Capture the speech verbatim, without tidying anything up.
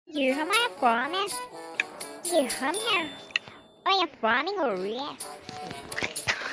You have my promise. You have me. I am farming or yes.